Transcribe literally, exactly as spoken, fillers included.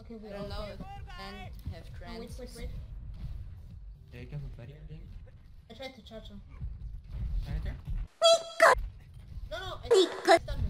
Okay, we I don't all know if and have Oh, trends. wait, wait, wait. Do you have a buddy or anything? I tried to charge him. Right there? No, no, I, I stunned him.